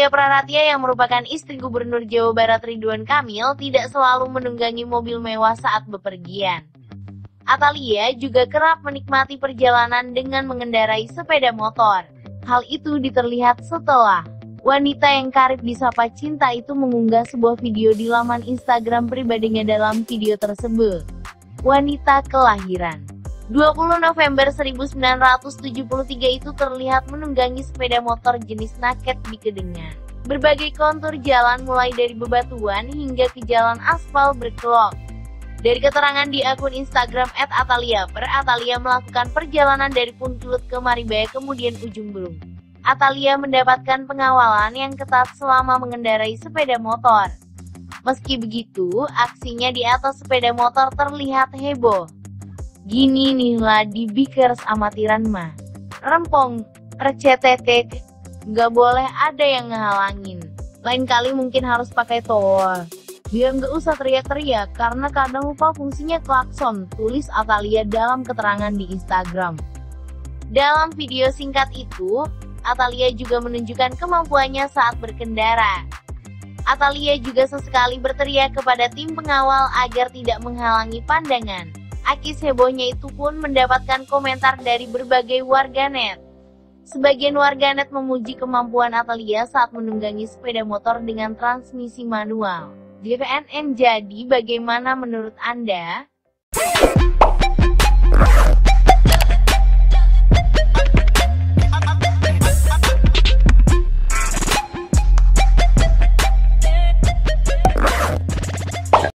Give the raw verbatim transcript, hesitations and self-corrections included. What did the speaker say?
Atalia Praratia yang merupakan istri Gubernur Jawa Barat Ridwan Kamil tidak selalu menunggangi mobil mewah saat bepergian. Atalia juga kerap menikmati perjalanan dengan mengendarai sepeda motor. Hal itu diterlihat setelah wanita yang karib disapa cinta itu mengunggah sebuah video di laman Instagram pribadinya. Dalam video tersebut, wanita kelahiran dua puluh November seribu sembilan ratus tujuh puluh tiga itu terlihat menunggangi sepeda motor jenis naked di dengan berbagai kontur jalan mulai dari bebatuan hingga ke jalan aspal berkelok. Dari keterangan di akun Instagram et atalia per, Atalia melakukan perjalanan dari Punculut ke Maribaya kemudian Ujung Berung. Atalia mendapatkan pengawalan yang ketat selama mengendarai sepeda motor. Meski begitu, aksinya di atas sepeda motor terlihat heboh. Gini nih lah di bikers amatiran mah. Rempong, recetetek, nggak boleh ada yang ngehalangin. Lain kali mungkin harus pakai tol. Biar nggak usah teriak-teriak karena kadang lupa fungsinya klakson, tulis Atalia dalam keterangan di Instagram. Dalam video singkat itu, Atalia juga menunjukkan kemampuannya saat berkendara. Atalia juga sesekali berteriak kepada tim pengawal agar tidak menghalangi pandangan. Akis hebohnya itu pun mendapatkan komentar dari berbagai warganet. Sebagian warganet memuji kemampuan Atalia saat menunggangi sepeda motor dengan transmisi manual. J V N N, jadi bagaimana menurut Anda?